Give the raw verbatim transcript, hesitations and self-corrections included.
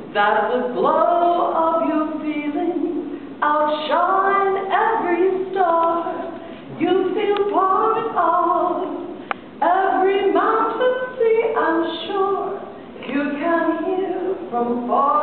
that the glow of your feeling outshine every star. You feel part of every mountain, sea, and shore. You can hear from far.